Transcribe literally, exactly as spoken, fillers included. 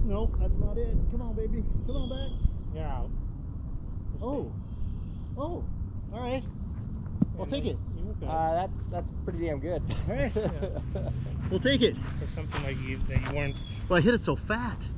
Nope, that's not it. Come on, baby. Come on back. You're out. We'll oh. Oh. All right. We'll take it. Okay. Uh, that's that's pretty damn good. All right. Yeah. We'll take it. For something like you that you weren't. Well, I hit it so fat.